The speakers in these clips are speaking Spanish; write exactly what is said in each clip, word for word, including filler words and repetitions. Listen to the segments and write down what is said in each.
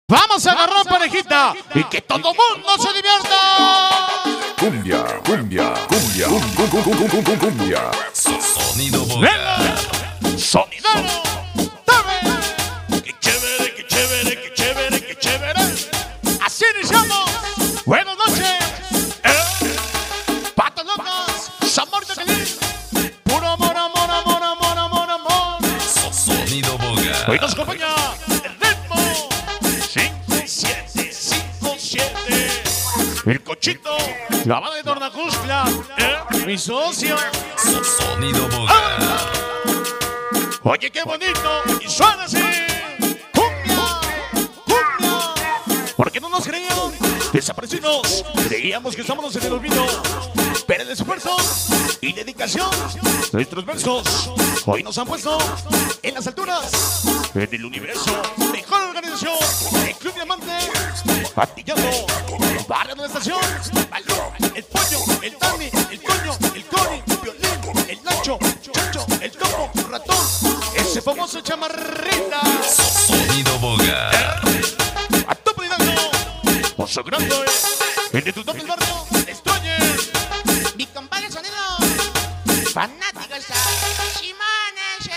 Vamos a agarrar parejita y que todo mundo se divierta. Cumbia, cumbia, cumbia, cum, cum, cum, cum, cum, cumbia. Sonido Boga. Sonidero. Dame. Qué chévere, qué chévere, qué chévere, qué chévere. Así iniciamos. Buenas noches. Eh. Patas locas. Zamorita Calín. Puro amor, amor, amor, amor, amor, amor. Sonido Boga. Hoy nos acompaña el ritmo. cinco siete, cinco siete. El cochito. La banda de Tornacuscla. Eh. Mi socio. Sonido Boga. Oye, qué bonito, y suena así. Cumbia, cumbia. ¿Por qué no nos creían? Desaparecidos. Creíamos que estábamos en el olvido. Pero el esfuerzo y dedicación, nuestros versos hoy nos han puesto en las alturas del universo. Mejor organización, el Club Diamante, Atillado, Barrio de la Estación, Balón, el Pollo, el Dani, el Toño, el Coni, Violín, el Nacho, Chacho, el Topo, Ratón, ese famoso chamarrita. Sonido Boga. A tope de daño, oso grande, el de tu tope del barrio, Destroyer. Mi compadre Sonido, fanático está Simones.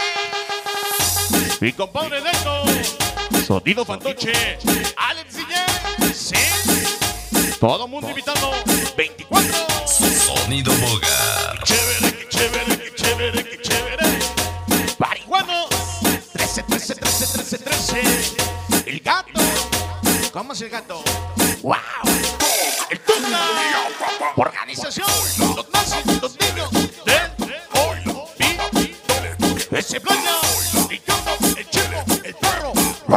Mi compadre Deco, Sonido Fantoche, Alex Guillén, sí. Todo mundo invitado, veinticuatro. Sonido Boga. Qué chévere, qué chévere, qué chévere, qué chévere. Marihuanos, trece, trece, trece, trece, trece. El gato, ¿cómo es el gato? ¡Wow! El Tuna, organización, los nazis, los niños del hoy, ese playa, el gato, el chico, el perro,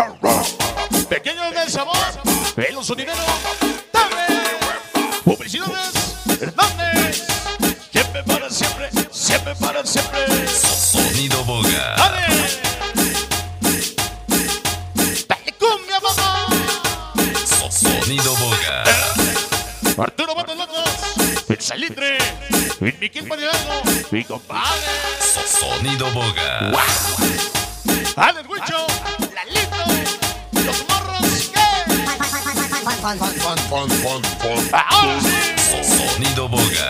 pequeño del sabor, el sonidero, dame, publicidades, Hernández, siempre para siempre, siempre para siempre. Sonido Boga. ¡Dale! ¡Dale cumbia, mamá! Sonido Boga. Arturo Patas Locas, el Salitre, el Miquel Panilano, mi compadre. Sonido Boga. ¡Wow! Alex Huicho, Lalito, los morros, ¿qué? Fun, fun, fun, fun, fun. ¡Ahora sí! Sonido Boga.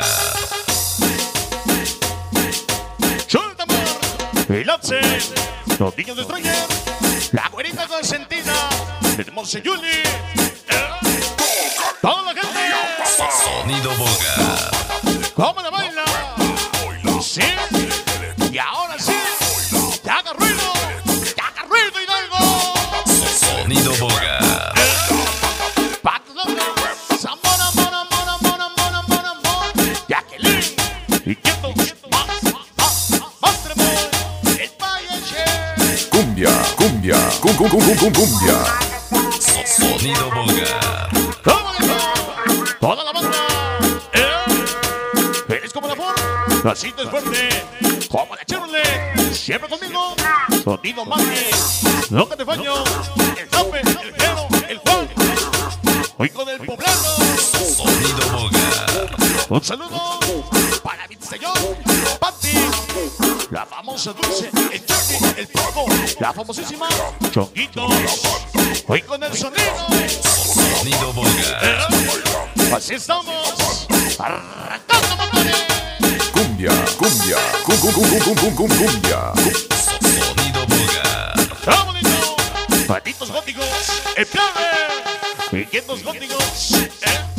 ¡Suelta, amor! El Once, los niños de Destroyer, la güerita consentida, el hermoso Yuli, eh, toda la gente. Sonido Boga. ¿Cómo la baila? Sí. Y ahora sí. ¡Que haga ruido! ¡Que haga ruido, Hidalgo! Sonido Boga. Patas Locas, Zamor, amor, amor, amor, amor, amor, amor. Jacqueline. Y quieto, más, más, más tremor. El Payache. Cumbia, cumbia, cum, cum, cum, cum, cum, cumbia. Sonido Boga. ¿Cómo dijo? Toda la banda. Eh. Eres como la Ford. Así te es fuerte. Como la Chevrolet. Siempre conmigo. Sonido Mate. Nunca te fallo. El Tope, el Jero, el Juan. Hoy con el poblano. Sonido Boga. Un saludo para mi señor Patti, la famosa Dulce, el Chucky, el Poco, la famosísima Chonguitos. Hoy con el sonido. Sonido Boga. Eh, Así estamos. Arrancando motores. Cumbia, cumbia, cum, cum, cum, cum, cum, cum, cumbia. Sonido Boga. ¡Ah, bonito! Patitos góticos, el plebe, piquitos góticos, ¿eh?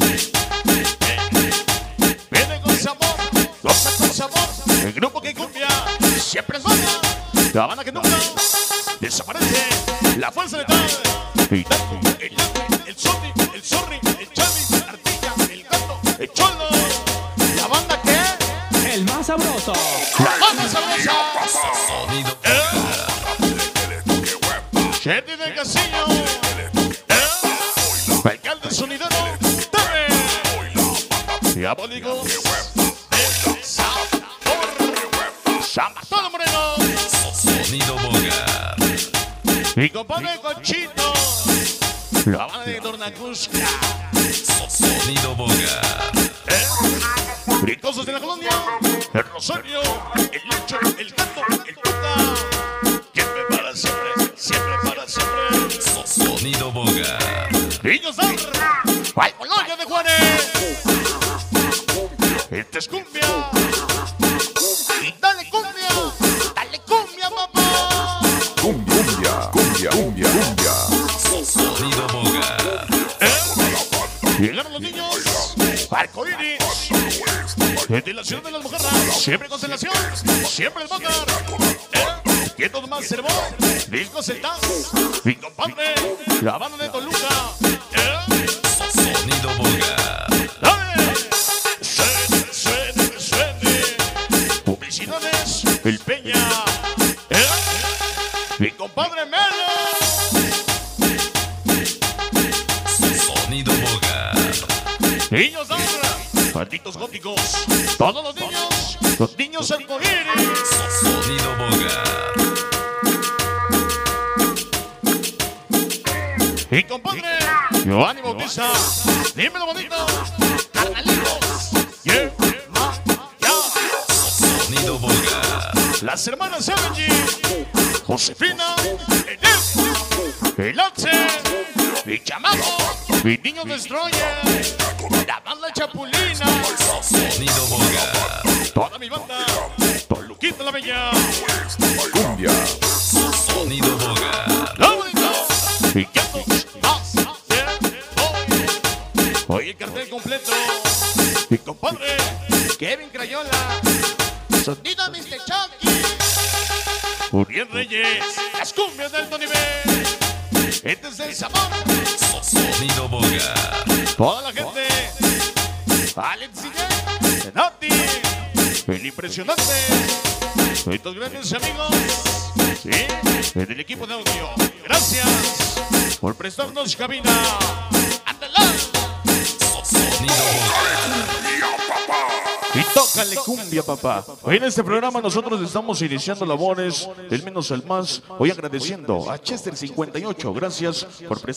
Eh. Viene con sabor, goza con sabor, el grupo que cumbia, siempre es banda, la banda que nunca desaparece, la fuerza letal, el tanto, el late, el Sony, el Zorri, el Chavis, la Ardilla, el Gato, el Cholo, la banda que, El más sabroso. la banda sabrosa. Sonido ¿Eh? Boga. Jenny del Casillo, ¿eh? Alcalde sonidero, dame. Diabólicos, eh, sabor, San Bartolo Moreno. Sonido Boga. Mi compadre Conchito, la banda de Tornacuscla, Sonido Boga. ¿eh? Brincosos de la colonia, el Rosario, el Lecho, el Gato, el Tuca. Siempre para siempre, siempre para siempre. Sonido Boga. Bogar. Niños Dar, al Colonia de Juárez. Esta es cumbia. Y dale cumbia, dale cumbia, papá. Cumbia, cumbia, cumbia, cumbia. Sonido Bogar. ¿Eh? Llegaron los niños. Arcoíris. Desde la ciudad de las mujeres. Siempre constelación. Siempre el Bogar. ¿Eh? ¿Quién nos más servó? Disco Celtán. Mi compadre. La banda de Toluca. ¿Eh? Sonido Bogar. ¡Dale! Suene, suene, suene. Publicidades. El Peña. ¿Eh? Mi compadre Melo. Sonido Bogar. Niños Dar. Malditos góticos. Todos los niños. Los niños arcoíris. Sonido Bogar. Y compadre, Giovanni Bautista, dímelo bonito, carnalitos, yeah, ma, ya. Sonido Bogar. Las hermanas Sevenji, Josefina, Enel, el Axe, mi chamaco, mi niño Destroyer, la banda Chapulina, Sonido Bogar. toda mi banda, Toluquita la Bella, Cumbia, Sonido Bogar. la bonito, y ya todos, más, de hoy. Hoy el cartel completo, mi compadre, Kevin Crayola, Sonido mister Chucky. Uriel Reyes, las cumbias de alto nivel. Este es el sabor. Sonido Bogar. Toda la gente. Alex Siguel, Nati, el impresionante. Estos grandes amigos. Sí, del equipo de audio. Gracias por prestarnos cabina. ¡Ándala! Sonido Bogar. Y tócale cumbia, papá. Hoy en este programa nosotros estamos iniciando labores del menos al más. Hoy agradeciendo a Chester cincuenta y ocho. Gracias por prestarnos.